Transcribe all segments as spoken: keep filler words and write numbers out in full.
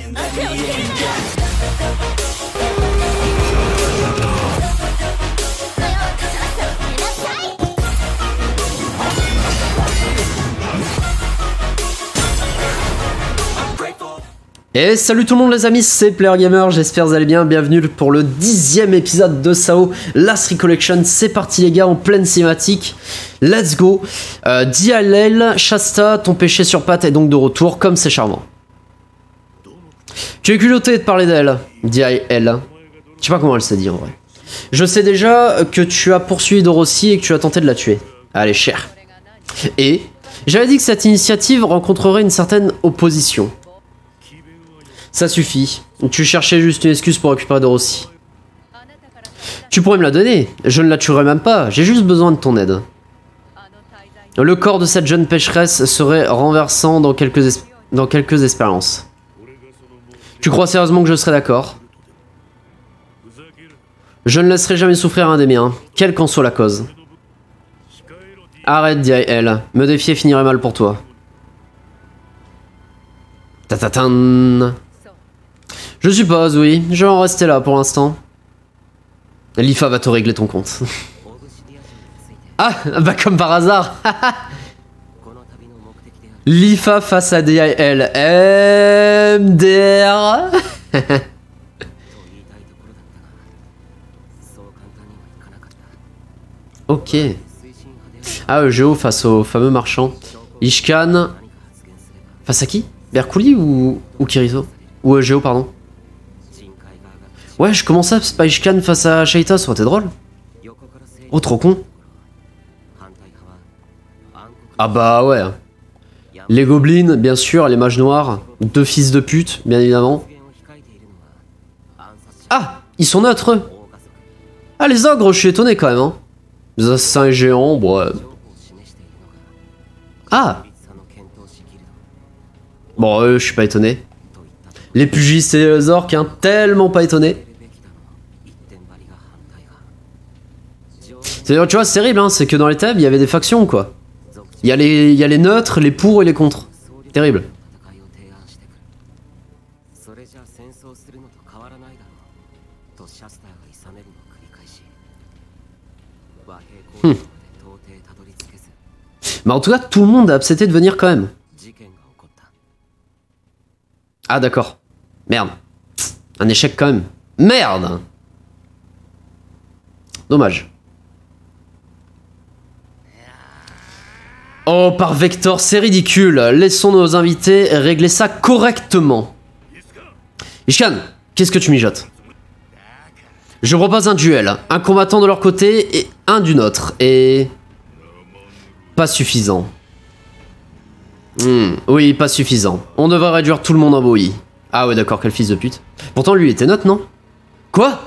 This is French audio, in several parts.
Et salut tout le monde les amis, c'est Player Gamer, j'espère que vous allez bien, bienvenue pour le dixième épisode de S A O Last Recollection. C'est parti les gars, en pleine cinématique, let's go. euh, D L L, Shasta, ton péché sur patte est donc de retour, comme c'est charmant. Tu es culotté de parler d'elle, D L. Je sais pas comment elle s'est dit en vrai. Je sais déjà que tu as poursuivi Dorothy et que tu as tenté de la tuer. Allez, cher. Et j'avais dit que cette initiative rencontrerait une certaine opposition. Ça suffit. Tu cherchais juste une excuse pour récupérer Dorothy. Tu pourrais me la donner. Je ne la tuerai même pas. J'ai juste besoin de ton aide. Le corps de cette jeune pécheresse serait renversant dans quelques, es dans quelques expériences. Tu crois sérieusement que je serais d'accord? Je ne laisserai jamais souffrir un des miens, quelle qu'en soit la cause. Arrête, dit elle. Me défier finirait mal pour toi. Tatatan. Je suppose, oui. Je vais en rester là pour l'instant. Lifa va te régler ton compte. Ah, bah comme par hasard. Lifa face à D I L. M D R. Ok. Ah, euh, Géo face au fameux marchand. Ishkan. Face à qui? Berkouli ou, ou Kirito? Ou euh, Géo, pardon. Ouais, je commence à c'est pas Ishkan face à Shaita, ça aurait été drôle. Oh, trop con. Ah bah ouais. Les gobelins, bien sûr, les mages noirs. Deux fils de pute, bien évidemment. Ah, ils sont neutres, eux. Ah, les ogres, je suis étonné quand même, hein. Les assassins géants, bon, ouais. Ah. Bon, euh, je suis pas étonné. Les pugistes et les orques, hein, tellement pas étonné. C'est-à-dire, tu vois, c'est terrible, hein, c'est que dans les thèmes, il y avait des factions, quoi. Il y a les, il y a les neutres, les pour et les contre. Terrible. Hmm. Mais en tout cas, tout le monde a accepté de venir quand même. Ah d'accord. Merde. Un échec quand même. Merde. Dommage. Oh, par Vector, c'est ridicule. Laissons nos invités régler ça correctement. Ishkan, qu'est-ce que tu mijotes? Je propose un duel. Un combattant de leur côté et un du nôtre. Et... pas suffisant. Hmm, oui, pas suffisant. On devrait réduire tout le monde en bouillie. Ah ouais, d'accord, quel fils de pute. Pourtant, lui était neutre, non? Quoi?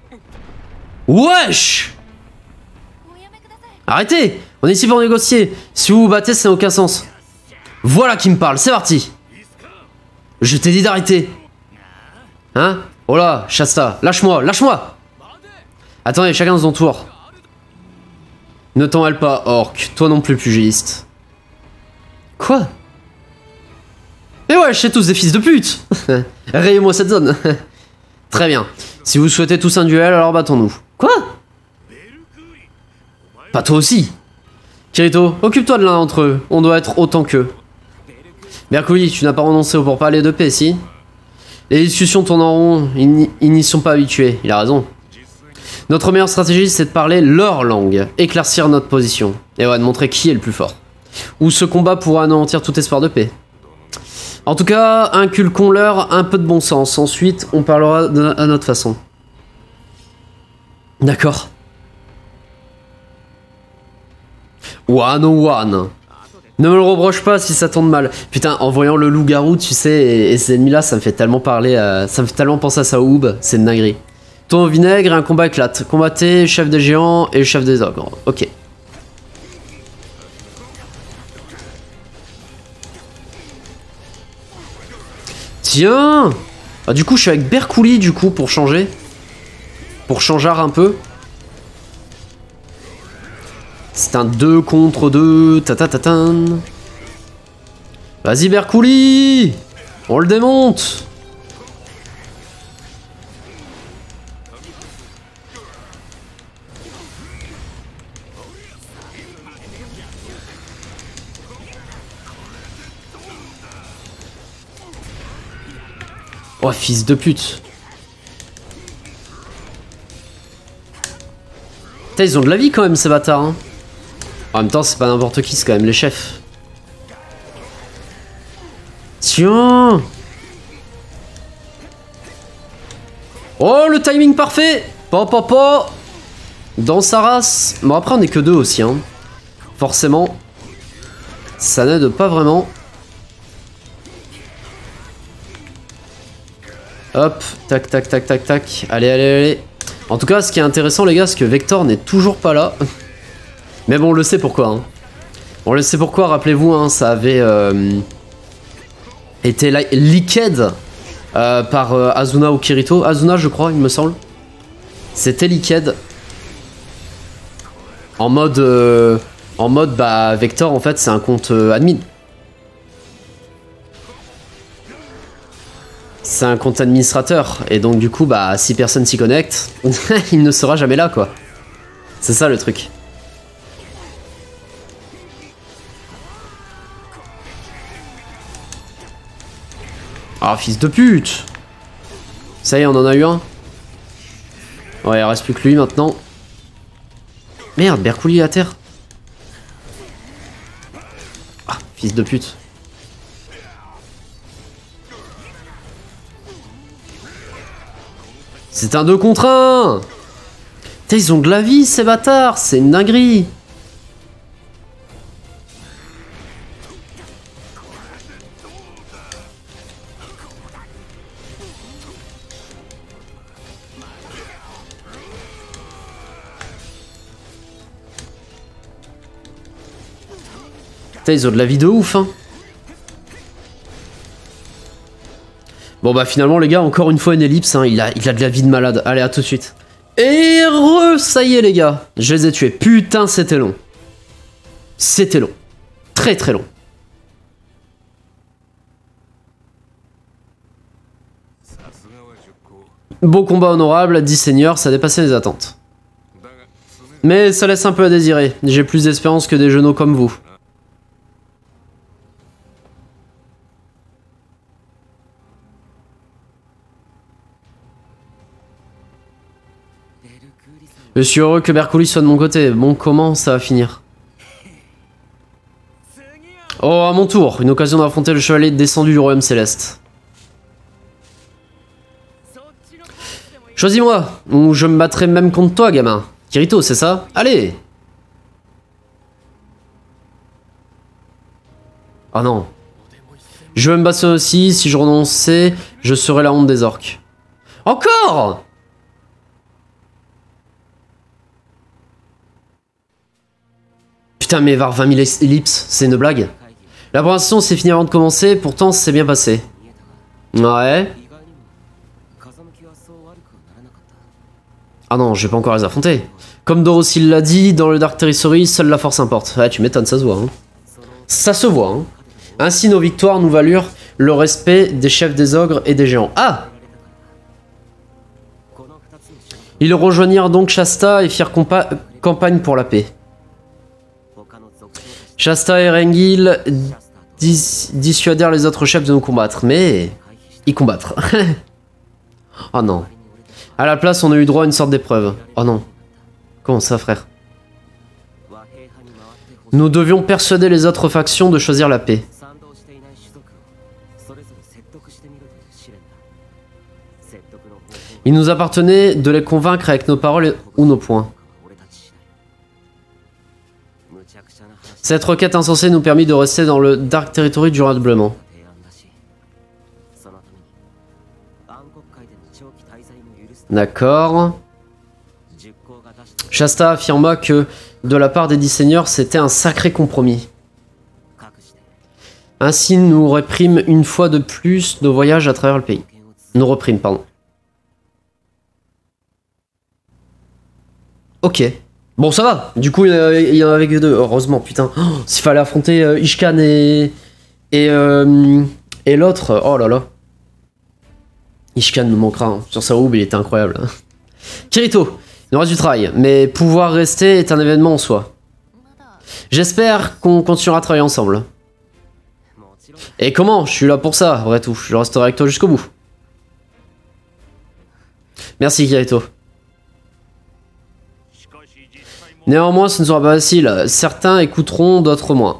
Wesh! Arrêtez! On est ici pour négocier. Si vous vous battez, ça n'a aucun sens. Voilà qui me parle, c'est parti. Je t'ai dit d'arrêter. Hein? Oh là, Shasta, lâche-moi, lâche-moi! Attendez, chacun son tour. Ne t'en mêle pas, orc. Toi non plus, pugiliste. Quoi? Mais ouais, c'est tous des fils de pute. Rayez-moi cette zone. Très bien. Si vous souhaitez tous un duel, alors battons-nous. Quoi? Pas toi aussi. Kirito, occupe-toi de l'un d'entre eux. On doit être autant qu'eux. Berkouli, tu n'as pas renoncé au pourparler de paix, si? Les discussions tournent en rond. Ils n'y sont pas habitués. Il a raison. Notre meilleure stratégie, c'est de parler leur langue. Éclaircir notre position. Et ouais, de montrer qui est le plus fort. Ou ce combat pourra anéantir tout espoir de paix. En tout cas, inculquons-leur un peu de bon sens. Ensuite, on parlera de, à notre façon. D'accord. One on one. Ne me le reproche pas si ça tourne mal. Putain, en voyant le loup-garou, tu sais, et, et ces ennemis-là, ça me fait tellement parler, à, ça me fait tellement penser à Saoub. C'est une dinguerie. Ton vinaigre et un combat éclate. Combattez chef des géants et chef des ogres. Ok. Tiens. Ah, du coup, je suis avec Berkouli, du coup, pour changer. Pour changer un peu. C'est un deux contre deux. Tatatatan. Vas-y, Berkouli. On le démonte. Oh, fils de pute. Putain, ils ont de la vie quand même, ces bâtards. Hein. En même temps, c'est pas n'importe qui, c'est quand même les chefs. Tiens. Oh, le timing parfait. Pa, pa, pa. Dans sa race. Bon, après, on est que deux aussi. Hein. Forcément, ça n'aide pas vraiment. Hop, tac, tac, tac, tac, tac. Allez, allez, allez. En tout cas, ce qui est intéressant, les gars, c'est que Vector n'est toujours pas là. Mais bon, on le sait pourquoi. Hein. On le sait pourquoi, rappelez-vous, hein, ça avait euh, été leaked euh, par euh, Azuna ou Kirito. Azuna, je crois, il me semble. C'était leaked. En mode... Euh, en mode, bah, Vector, en fait, c'est un compte euh, admin. C'est un compte administrateur. Et donc, du coup, bah, si personne s'y connecte, il ne sera jamais là, quoi. C'est ça, le truc. Ah, fils de pute! Ça y est, on en a eu un. Ouais, il reste plus que lui, maintenant. Merde, Berkouli à terre. Ah, fils de pute. C'est un deux contre un. Putain, ils ont de la vie, ces bâtards. C'est une dinguerie. Putain, ils ont de la vie de ouf, hein. Bon bah finalement les gars, encore une fois une ellipse, hein. il, a, il a de la vie de malade. Allez, à tout de suite. Et re, ça y est les gars, je les ai tués. Putain, c'était long. C'était long. Très très long. Beau combat honorable, dix seigneurs, ça dépassait les attentes. Mais ça laisse un peu à désirer. J'ai plus d'espérance que des genoux comme vous. Je suis heureux que Berkouli soit de mon côté. Bon, comment ça va finir? Oh, à mon tour, une occasion d'affronter le chevalier descendu du royaume céleste. Choisis-moi, ou je me battrai même contre toi, gamin. Kirito, c'est ça? Allez! Ah non. Je veux me battre aussi, si je renonçais, je serais la honte des orques. Encore! Putain, mais var vingt mille ellipses, c'est une blague. La préparation s'est finie avant de commencer, pourtant c'est bien passé. Ouais. Ah non, je vais pas encore les affronter. Comme Dorothy l'a dit, dans le Dark Territory, seule la force importe. Ouais, tu m'étonnes, ça se voit. Hein. Ça se voit. Hein. Ainsi, nos victoires nous valurent le respect des chefs des ogres et des géants. Ah! Ils rejoignirent donc Shasta et firent campagne pour la paix. Shasta et Rengil dis dissuadèrent les autres chefs de nous combattre, mais ils combattent. Oh non. À la place, on a eu droit à une sorte d'épreuve. Oh non. Comment ça, frère? Nous devions persuader les autres factions de choisir la paix. Il nous appartenait de les convaincre avec nos paroles ou nos poings. Cette requête insensée nous permit de rester dans le Dark Territory durablement. D'accord. Shasta affirma que, de la part des dix seigneurs, c'était un sacré compromis. Ainsi, nous réprime une fois de plus nos voyages à travers le pays. Nous reprime, pardon. Ok. Bon, ça va. Du coup, il y en avait que deux. Heureusement, putain. Oh, s'il fallait affronter euh, Ishkan et... Et, euh, et l'autre... Oh là là. Ishkan nous manquera. Hein. Sur sa roube, il était incroyable. Hein. Kirito, il nous reste du travail. Mais pouvoir rester est un événement en soi. J'espère qu'on continuera à travailler ensemble. Et comment? Je suis là pour ça, après tout. Je resterai avec toi jusqu'au bout. Merci Kirito. Néanmoins, ce ne sera pas facile. Certains écouteront, d'autres moins.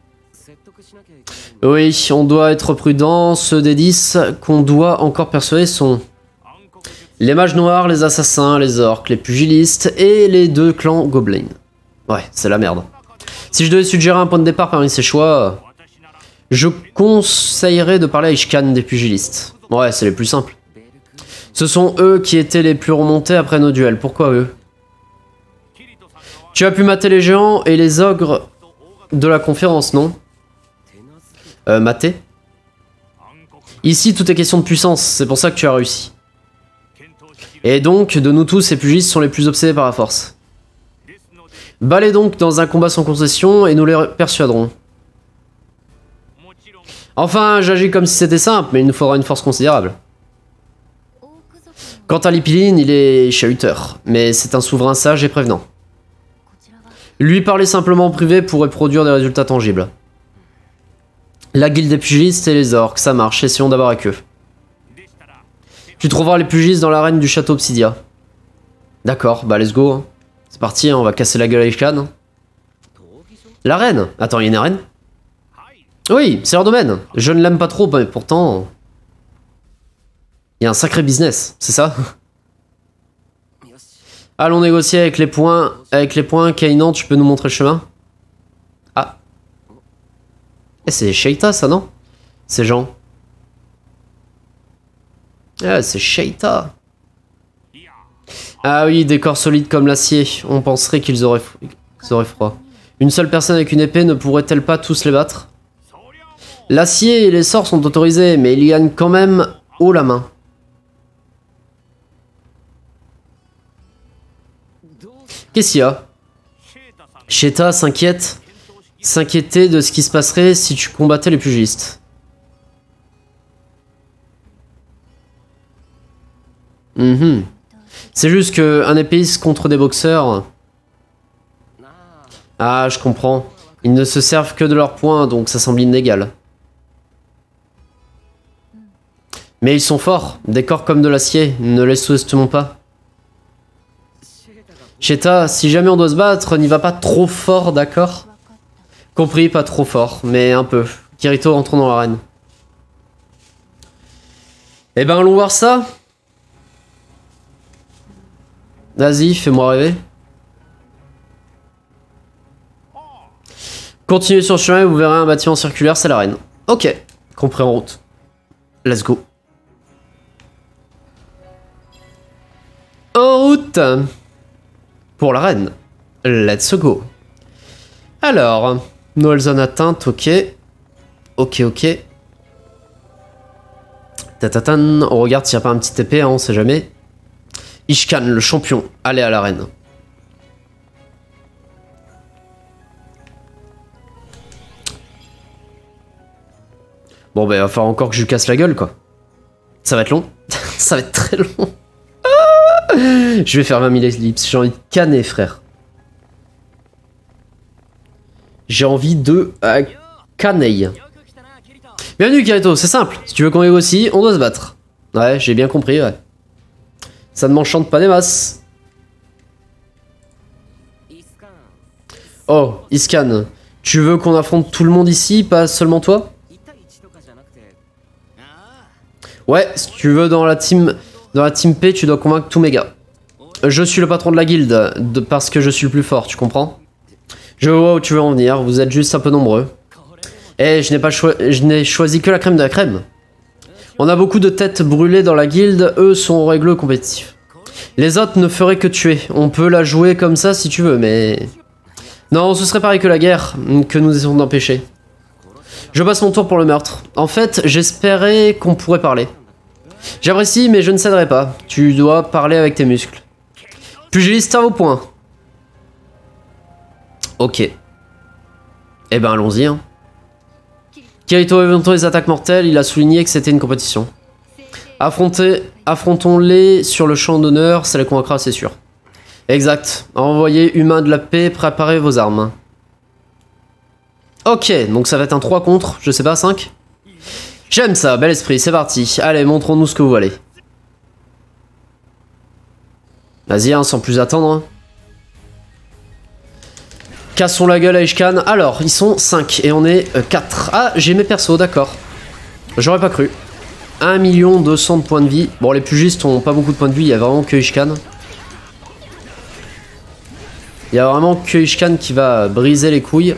Oui, on doit être prudent. Ceux des dix qu'on doit encore persuader sont les mages noirs, les assassins, les orques, les pugilistes et les deux clans gobelins. Ouais, c'est la merde. Si je devais suggérer un point de départ parmi ces choix, je conseillerais de parler à Ishkan des pugilistes. Ouais, c'est les plus simples. Ce sont eux qui étaient les plus remontés après nos duels. Pourquoi eux? Tu as pu mater les géants et les ogres de la conférence, non? Euh, mater? Ici, tout est question de puissance, c'est pour ça que tu as réussi. Et donc, de nous tous, ces pugilistes sont les plus obsédés par la force. Bats-les donc dans un combat sans concession et nous les persuaderons. Enfin, j'agis comme si c'était simple, mais il nous faudra une force considérable. Quant à Lipiline, il est chahuteur, mais c'est un souverain sage et prévenant. Lui parler simplement en privé pourrait produire des résultats tangibles. La guilde des pugilistes et les orques, ça marche, essayons d'abord avec eux. Tu trouveras les pugilistes dans l'arène du château Obsidia. D'accord, bah let's go. Hein. C'est parti, hein, on va casser la gueule à Ishkan. L'arène? Attends, il y a une arène? Oui, c'est leur domaine. Je ne l'aime pas trop, mais pourtant... Il y a un sacré business, c'est ça? Allons négocier avec les points. Avec les points, Kainan, tu peux nous montrer le chemin? Ah. Eh, c'est Sheita, ça, non? Ces gens. Ah, c'est Sheita. Ah oui, des corps solides comme l'acier. On penserait qu'ils auraient, qu'ils auraient froid. Une seule personne avec une épée ne pourrait-elle pas tous les battre? L'acier et les sorts sont autorisés, mais il gagne quand même haut la main. Qu'est-ce qu'il y a? Sheita s'inquiète, s'inquiétait de ce qui se passerait si tu combattais les pugilistes. Mm-hmm. C'est juste que un épéiste contre des boxeurs... Ah, je comprends. Ils ne se servent que de leurs poings, donc ça semble inégal. Mais ils sont forts, des corps comme de l'acier, ne les sous-estimons pas. Sheita, si jamais on doit se battre, n'y va pas trop fort, d'accord? Compris, pas trop fort, mais un peu. Kirito, entrons dans l'arène. Eh ben, allons voir ça. Vas-y, fais-moi rêver. Continuez sur le chemin et vous verrez un bâtiment circulaire, c'est l'arène. Ok, compris en route. Let's go. En route pour l'arène. Let's go. Alors, nouvelle zone atteinte, ok. Ok, ok. Tatatan, on regarde s'il n'y a pas un petit épée, hein, on sait jamais. Ishkan, le champion, allez à l'arène. Bon, bah, il va falloir encore que je lui casse la gueule, quoi. Ça va être long. Ça va être très long. Je vais faire vingt mille ellipses. J'ai envie de canner, frère. J'ai envie de euh, canner. Bienvenue, Kirito. C'est simple. Si tu veux qu'on négocie, on doit se battre. Ouais, j'ai bien compris, ouais. Ça ne m'enchante pas des masses. Oh, Ishkan. Tu veux qu'on affronte tout le monde ici, pas seulement toi? Ouais, si tu veux, dans la team... Dans la team P, tu dois convaincre tous mes gars. Je suis le patron de la guilde, de, parce que je suis le plus fort, tu comprends? Je vois où tu veux en venir, vous êtes juste un peu nombreux. Eh, je n'ai pas cho je n'ai choisi que la crème de la crème. On a beaucoup de têtes brûlées dans la guilde, eux sont règleux compétitifs. Les autres ne feraient que tuer, on peut la jouer comme ça si tu veux, mais... Non, ce serait pareil que la guerre, que nous essayons d'empêcher. Je passe mon tour pour le meurtre. En fait, j'espérais qu'on pourrait parler. J'apprécie, mais je ne céderai pas. Tu dois parler avec tes muscles. Pugiliste à vos points. Ok. Eh ben, allons-y. Hein. Kirito éventuant les attaques mortelles, il a souligné que c'était une compétition. Affrontez, affrontons-les sur le champ d'honneur, ça les convaincra, c'est sûr. Exact. Envoyez humains de la paix, préparez vos armes. Ok, donc ça va être un trois contre, je sais pas, cinq. J'aime ça, bel esprit, c'est parti. Allez, montrons-nous ce que vous valez. Vas-y, hein, sans plus attendre. Hein. Cassons la gueule à Ishkan. Alors, ils sont cinq et on est euh, quatre. Ah, j'ai mes persos, d'accord. J'aurais pas cru. un million deux cents de points de vie. Bon, les pugistes ont pas beaucoup de points de vie, il y a vraiment que Ishkan. Il y a vraiment que Ishkan qui va briser les couilles.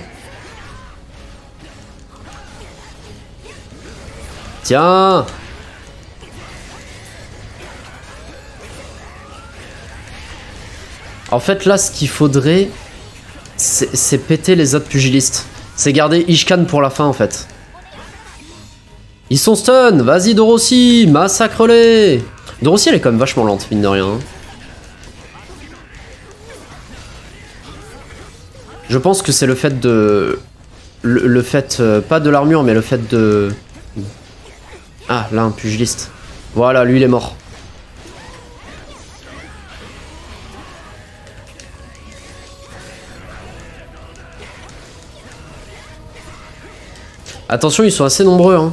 Tiens! En fait, là, ce qu'il faudrait, c'est péter les autres pugilistes. C'est garder Ishkan pour la fin, en fait. Ils sont stun! Vas-y, Dorossi! Massacre-les! Dorossi, elle est quand même vachement lente, mine de rien. Je pense que c'est le fait de... Le, le fait... Euh, pas de l'armure, mais le fait de... Ah, là, un pugiliste. Voilà, lui, il est mort. Attention, ils sont assez nombreux, hein.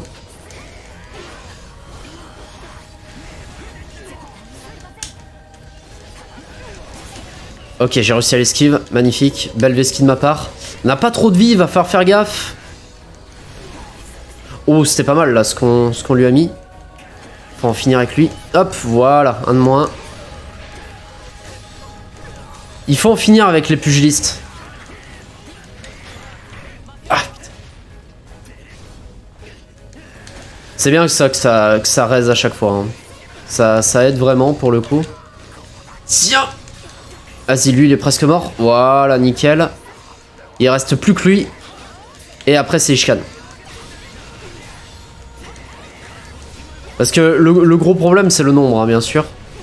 Ok, j'ai réussi à l'esquive. Magnifique. Belle vesquille de ma part. On n'a pas trop de vie, il va falloir faire gaffe. Oh, c'était pas mal, là, ce qu'on ce qu'on lui a mis. Faut en finir avec lui. Hop, voilà, un de moins. Il faut en finir avec les pugilistes. Ah, putain. C'est bien que ça, que ça, que ça raise à chaque fois. Hein. Ça, ça aide vraiment, pour le coup. Tiens! Vas-y, lui, il est presque mort. Voilà, nickel. Il reste plus que lui. Et après, c'est Ishkan. Parce que le, le gros problème, c'est le nombre, hein, bien sûr.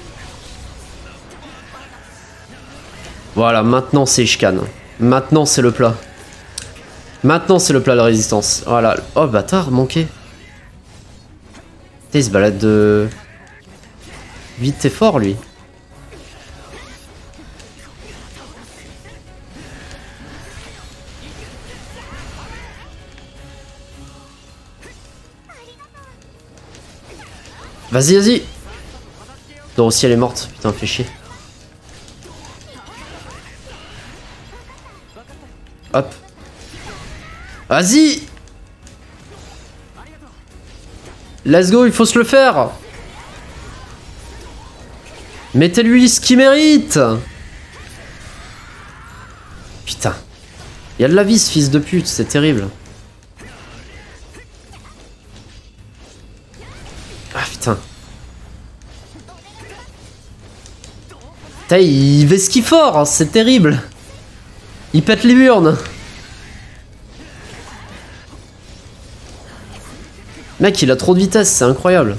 Voilà, maintenant, c'est Ishkan. Maintenant, c'est le plat. Maintenant, c'est le plat de résistance. Voilà. Oh, bâtard, manqué. Putain, il se balade de... Vite et fort, lui. Vas-y, vas-y. Dorossi, elle est morte. Putain, fait chier. Hop. Vas-y. Let's go, il faut se le faire. Mettez-lui ce qu'il mérite. Putain. Il y a de la vie, ce fils de pute. C'est terrible. Ah putain. Putain, il vesquille fort, hein, c'est terrible. Il pète les burnes. Mec, il a trop de vitesse, c'est incroyable.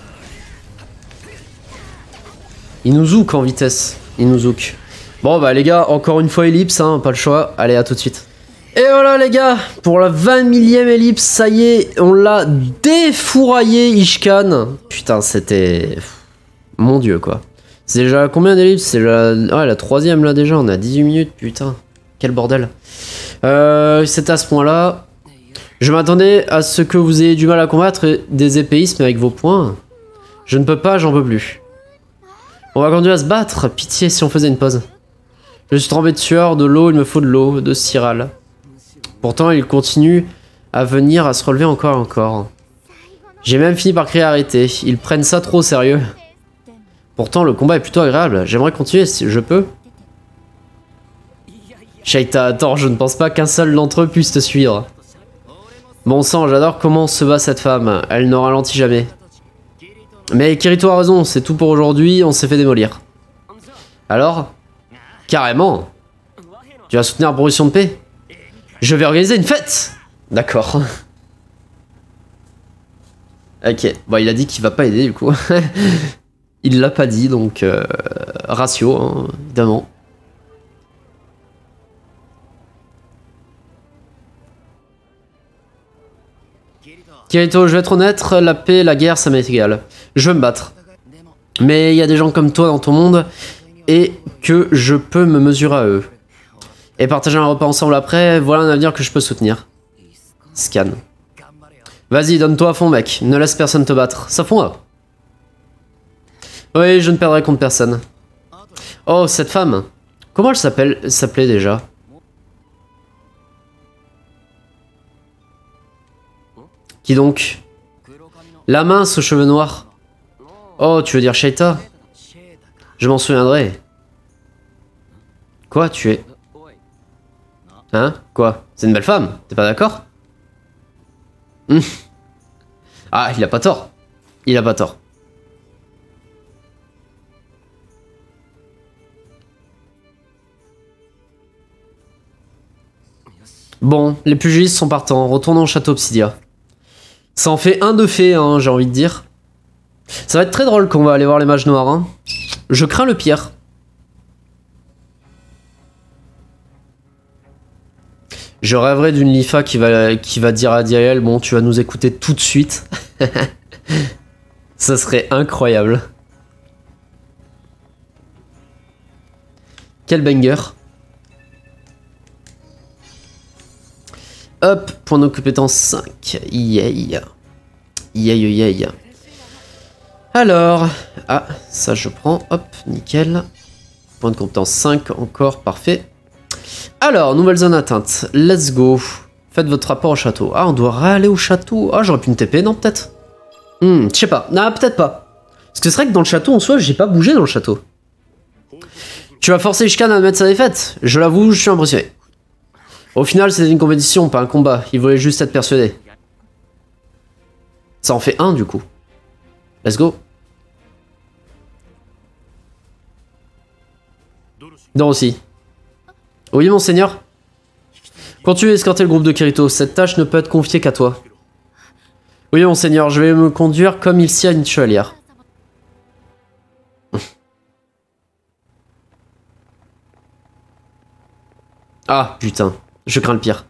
Il nous zouk en vitesse. Il nous zouk. Bon bah les gars, encore une fois ellipse, hein, pas le choix. Allez, à tout de suite. Et voilà les gars, pour la vingt millième ellipse, ça y est, on l'a défouraillé Ishkan. Putain, c'était... Mon dieu quoi. C'est déjà combien d'ellipses? C'est la... Ah, la troisième là déjà, on a dix-huit minutes, putain. Quel bordel. Euh, c'est à ce point-là. Je m'attendais à ce que vous ayez du mal à combattre des épéismes avec vos poings. Je ne peux pas, j'en peux plus. On va continuer à se battre, pitié si on faisait une pause. Je suis trempé de sueur, de l'eau, il me faut de l'eau, de Cyral. Pourtant, il continue à venir, à se relever encore et encore. J'ai même fini par crier arrêter. Ils prennent ça trop au sérieux. Pourtant, le combat est plutôt agréable. J'aimerais continuer si je peux. Shaita, attends, je ne pense pas qu'un seul d'entre eux puisse te suivre. Bon sang, j'adore comment se bat cette femme. Elle ne ralentit jamais. Mais Kirito a raison, c'est tout pour aujourd'hui, on s'est fait démolir. Alors? Carrément. Tu vas soutenir la proposition de paix? Je vais organiser une fête. D'accord. Ok, bon il a dit qu'il va pas aider du coup. Il l'a pas dit, donc euh, ratio, hein, évidemment. Kirito, je vais être honnête, la paix, la guerre, ça m'est égal. Je veux me battre. Mais il y a des gens comme toi dans ton monde, et que je peux me mesurer à eux. Et partager un repas ensemble après, voilà un avenir que je peux soutenir. Scan. Vas-y, donne-toi à fond, mec. Ne laisse personne te battre. Ça fond là. Oui, je ne perdrai contre personne. Oh, cette femme. Comment elle s'appelle, s'appelait déjà? Qui donc? La mince aux cheveux noirs. Oh, tu veux dire Shaita? Je m'en souviendrai. Quoi, tu es... Hein? Quoi? C'est une belle femme, t'es pas d'accord? Hum. Ah, il a pas tort. Il a pas tort. Bon, les pugilistes sont partants. Retournons au château Obsidia. Ça en fait un de fait, hein, j'ai envie de dire. Ça va être très drôle qu'on va aller voir les mages noirs. Hein. Je crains le pire. Je rêverais d'une Lifa qui va, qui va dire à Diael, bon, tu vas nous écouter tout de suite. Ça serait incroyable. Quel banger. Hop, point de compétence cinq. Yay. Yay, yay. Alors, ah, ça je prends. Hop, nickel. Point de compétence cinq encore, parfait. Alors, nouvelle zone atteinte. Let's go. Faites votre rapport au château. Ah, on doit aller au château. Ah, j'aurais pu me T P, non, peut-être. Hmm, je sais pas. Non, peut-être pas. Parce que c'est vrai que dans le château, en soi, j'ai pas bougé dans le château. Tu vas forcer Ishkan à admettre sa défaite. Je l'avoue, je suis impressionné. Au final, c'était une compétition, pas un combat. Il voulait juste être persuadé. Ça en fait un, du coup. Let's go. Non, aussi. Oui, monseigneur. Continue à escorter le groupe de Kirito. Cette tâche ne peut être confiée qu'à toi. Oui, monseigneur, je vais me conduire comme il s'y a une chevalière. Ah, putain. Je crains le pire.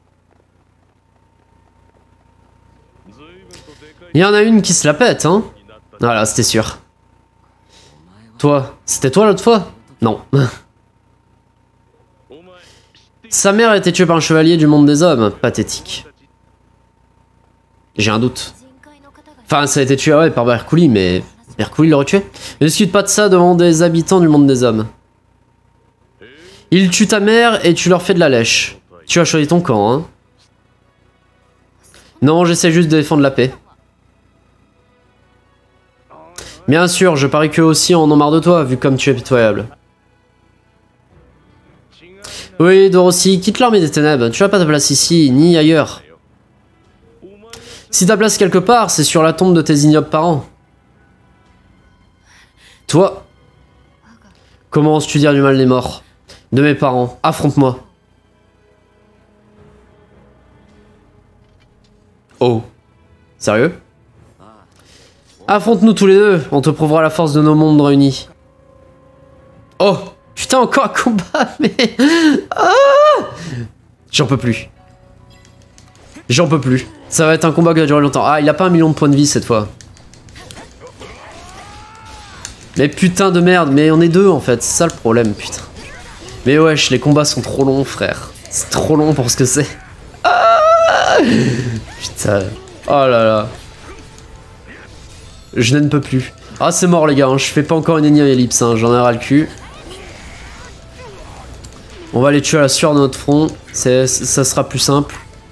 Il y en a une qui se la pète, hein. Voilà, c'était sûr. Toi, c'était toi l'autre fois? Non. Sa mère a été tuée par un chevalier du monde des hommes. Pathétique. J'ai un doute. Enfin, ça a été tué ouais, par Berkouli, mais... Berkouli l'aurait tué? Ne discute pas de ça devant des habitants du monde des hommes. Il tue ta mère et tu leur fais de la lèche. Tu as choisi ton camp, hein? Non, j'essaie juste de défendre la paix. Bien sûr, je parie qu'eux aussi en ont marre de toi, vu comme tu es pitoyable. Oui, Dorothy, quitte l'armée des ténèbres. Tu n'as pas ta place ici, ni ailleurs. Si ta place quelque part, c'est sur la tombe de tes ignobles parents. Toi, comment oses-tu dire du mal des morts? De mes parents, affronte-moi. Oh. Sérieux? Affronte-nous tous les deux, on te prouvera la force de nos mondes réunis. Oh. Putain, encore un combat, mais... Ah, j'en peux plus. J'en peux plus. Ça va être un combat qui va durer longtemps. Ah, il a pas un million de points de vie cette fois. Mais putain de merde, mais on est deux en fait, c'est ça le problème, putain. Mais wesh, les combats sont trop longs, frère. C'est trop long pour ce que c'est. Ah, putain. Oh là là. Je ne peux plus. Ah, c'est mort les gars, hein. Je fais pas encore une énième ellipse, hein. J'en ai ras le cul. On va les tuer à la sueur de notre front, ça sera plus simple.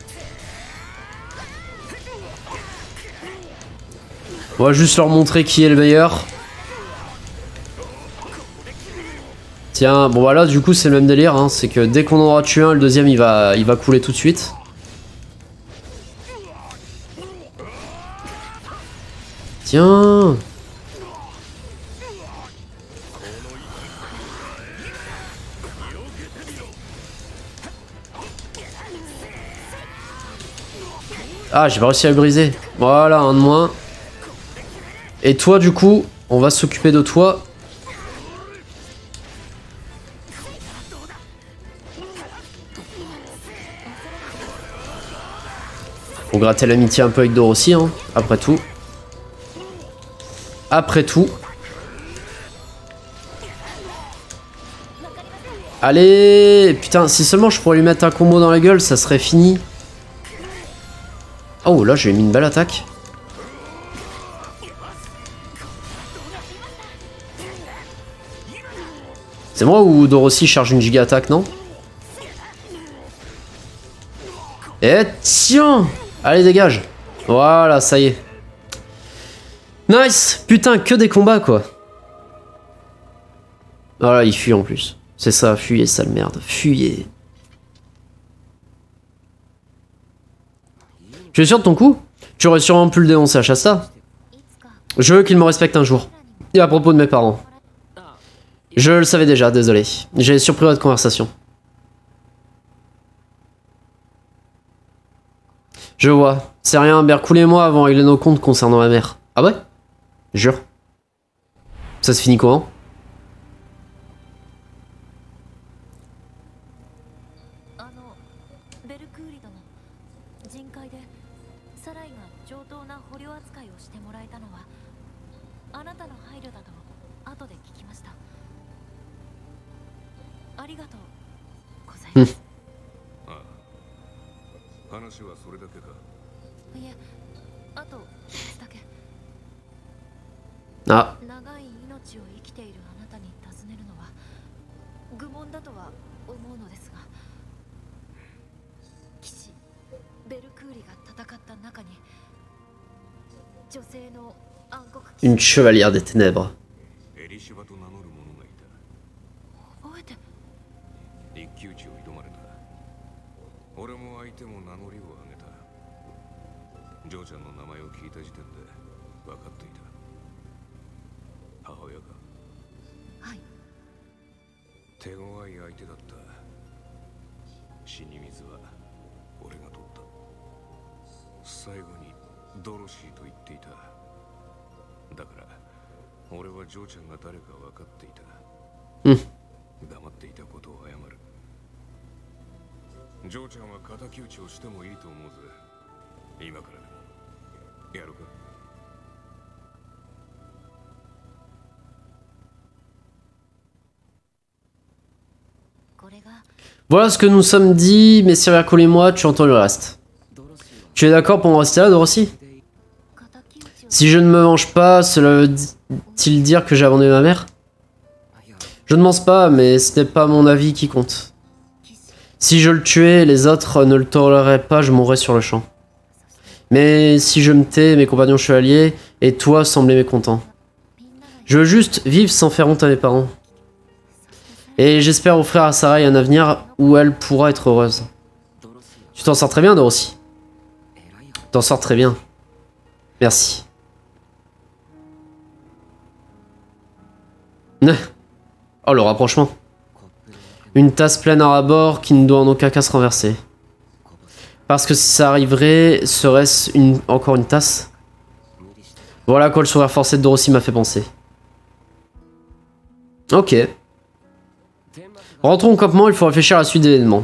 On va juste leur montrer qui est le meilleur. Tiens, bon voilà, du coup c'est le même délire, hein, c'est que dès qu'on en aura tué un, le deuxième il va, il va couler tout de suite. Tiens. Ah, j'ai pas réussi à le briser. Voilà, un de moins. Et toi, du coup, on va s'occuper de toi. Faut gratter l'amitié un peu avec Dorothy, hein, après tout. Après tout. Allez, putain, si seulement je pourrais lui mettre un combo dans la gueule, ça serait fini. Oh, là, j'ai mis une belle attaque. C'est moi ou Dorossi charge une giga attaque, non? Et tiens! Allez, dégage! Voilà, ça y est. Nice! Putain, que des combats, quoi. Voilà, il fuit en plus. C'est ça, fuyez, sale merde. Fuyez. Tu es sûr de ton coup? Tu aurais sûrement pu le dénoncer à Shasta. Je veux qu'il me respecte un jour. Et à propos de mes parents. Je le savais déjà, désolé. J'ai surpris votre conversation. Je vois. C'est rien, Bercoul et moi avons réglé nos comptes concernant ma mère. Ah ouais? Jure. Ça se finit comment? Hmm. Ah. Une chevalière des ténèbres. Hmm. Voilà ce que nous sommes dit, messieurs Bercoul et moi, tu entends le reste. Tu es d'accord pour en rester là, Dorossi? Si je ne me venge pas, cela veut-il dire que j'ai abandonné ma mère? Je ne pense pas, mais ce n'est pas mon avis qui compte. Si je le tuais, les autres ne le toléraient pas, je mourrais sur le champ. Mais si je me tais, mes compagnons chevaliers et toi semblaient mécontents. Je veux juste vivre sans faire honte à mes parents. Et j'espère offrir à Sarai un avenir où elle pourra être heureuse. Tu t'en sors très bien, Dorossi. Tu t'en sors très bien. Merci. Oh, le rapprochement. Une tasse pleine à ras-bord qui ne doit en aucun cas se renverser. Parce que si ça arriverait, serait-ce une... encore une tasse? Voilà à quoi le sourire forcé de Dorossi m'a fait penser. Ok. Rentrons au campement, il faut réfléchir à la suite des événements.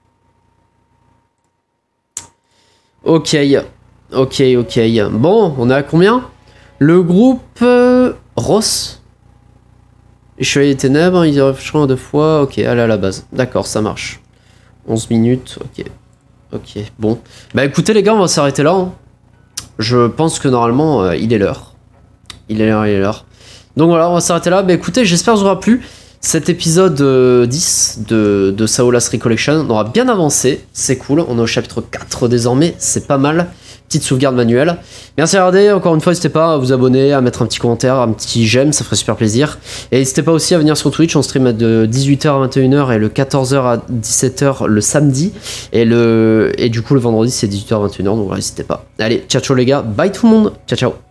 Ok. Ok, ok. Bon, on est à combien? Le groupe... Euh, Ross. Les Chevaliers des Ténèbres, ils réfléchiront deux fois. Ok, allez à la base. D'accord, ça marche. onze minutes, ok. Ok, bon. Bah écoutez les gars, on va s'arrêter là. Hein. Je pense que normalement, euh, il est l'heure. Il est l'heure, il est l'heure. Donc voilà, on va s'arrêter là. Bah écoutez, j'espère que ça vous aura plu. Cet épisode euh, dix de, de Sao Last Recollection, on aura bien avancé. C'est cool, on est au chapitre quatre désormais. C'est pas mal. Petite sauvegarde manuelle. Merci à regarder, encore une fois n'hésitez pas à vous abonner, à mettre un petit commentaire, un petit j'aime, ça ferait super plaisir. Et n'hésitez pas aussi à venir sur Twitch, on stream de dix-huit heures à vingt et une heures et le quatorze heures à dix-sept heures le samedi. Et, le... et du coup le vendredi c'est dix-huit heures à vingt et une heures, donc n'hésitez pas. Allez, ciao ciao les gars, bye tout le monde, ciao ciao.